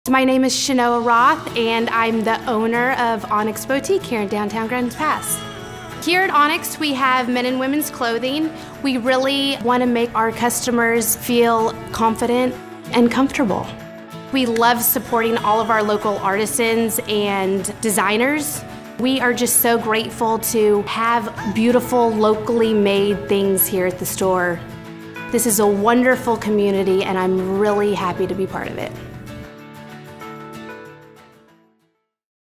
My name is Shanoa Roth, and I'm the owner of Onyx Boutique here in downtown Grand Pass. Here at Onyx, we have men and women's clothing. We really want to make our customers feel confident and comfortable. We love supporting all of our local artisans and designers. We are just so grateful to have beautiful, locally made things here at the store. This is a wonderful community, and I'm really happy to be part of it.